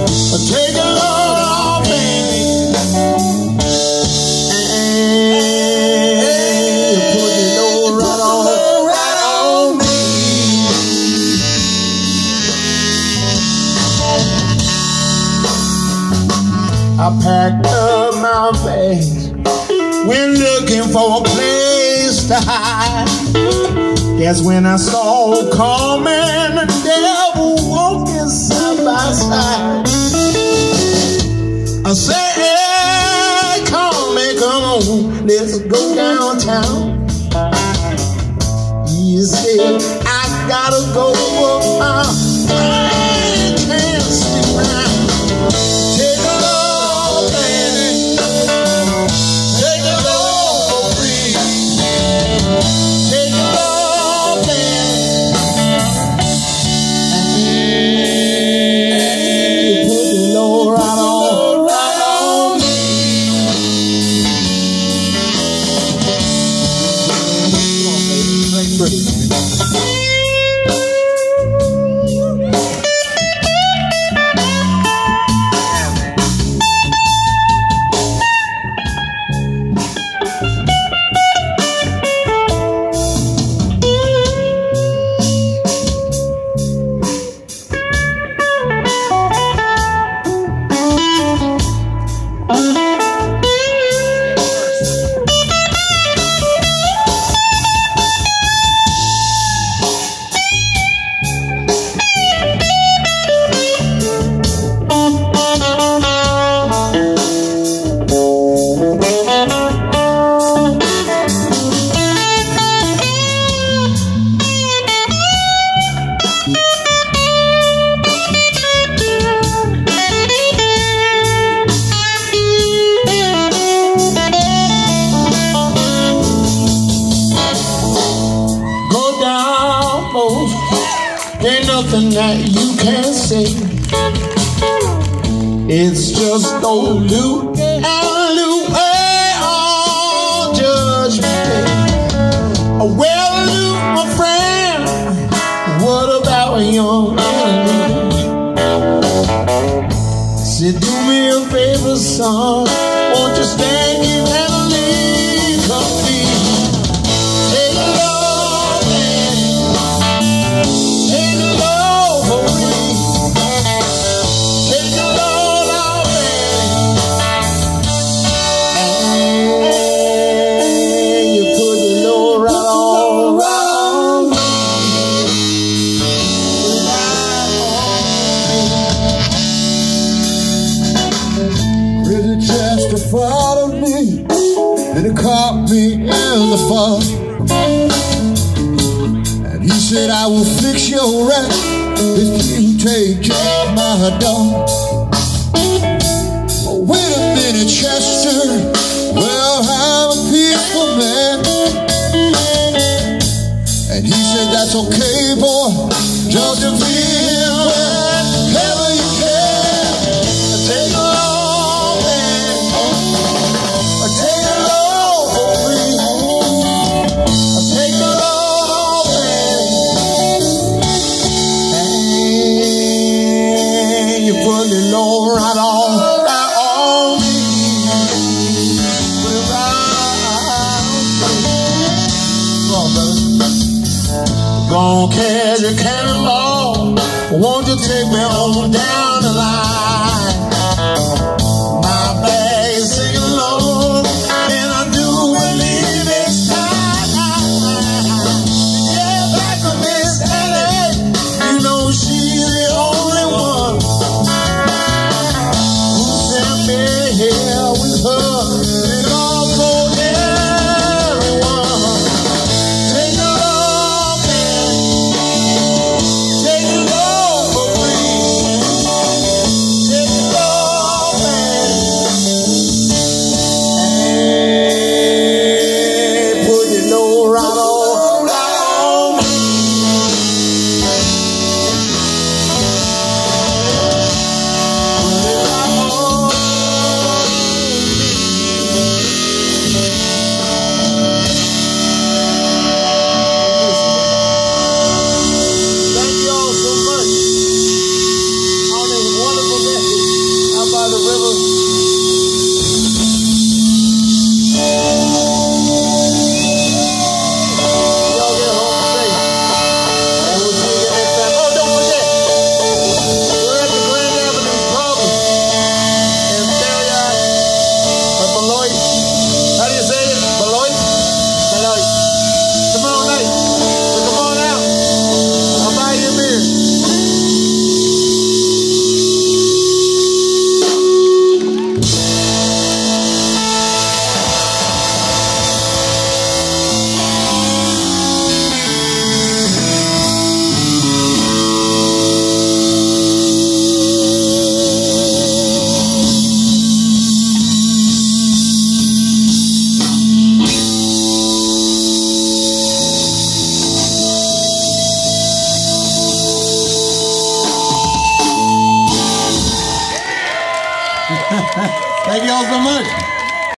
Take a load off me. And put the load right on me. I packed up my bags, went looking for a place to hide. That's when I saw Carmen and the devil walking side by side. I said, hey, Carmen, come on, let's go downtown. He said, I gotta go, I can't sleep around. Take a load, baby. Take a load for free. Take a load, baby. And put the load right on me. Come on, baby. Break. Ain't nothing that you can't say. It's just old Luke and Luke on Judgment Day. Well, Luke, my friend, what about a young enemy? Said, do me a favor, son, won't you stand here and leave company? Take a load, man. Take a load for me. Take a load off me. And you put the load right on me. Really justified of me, and it caught me in the fall. And he said, I will fix your wreck if you take care of my dog. Oh, wait a minute, Chester, well, I'm a peaceful man. And he said, that's okay, boy, just to feel wherever you can. Take a load, man. Take a load for free. Take a load off, man. And you put the load right on me. Put it right on me. Come on, brother. Gonna carry your cannonball. Won't you River. Y'all get home safe. And we'll see you next time. Oh, don't forget, we're at the Grand Avenue Pub in Marriott, or Beloit. How do you say it? Beloit? Beloit. Tomorrow night. So come on out. I'll buy you a beer. Thank you all so much.